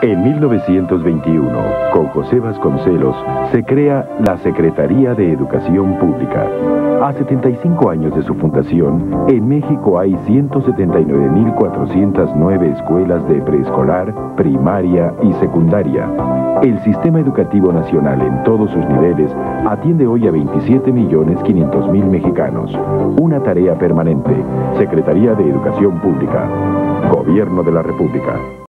En 1921, con José Vasconcelos, se crea la Secretaría de Educación Pública. A 75 años de su fundación, en México hay 179.409 escuelas de preescolar, primaria y secundaria. El sistema educativo nacional en todos sus niveles atiende hoy a 27.500.000 mexicanos. Una tarea permanente. Secretaría de Educación Pública. Gobierno de la República.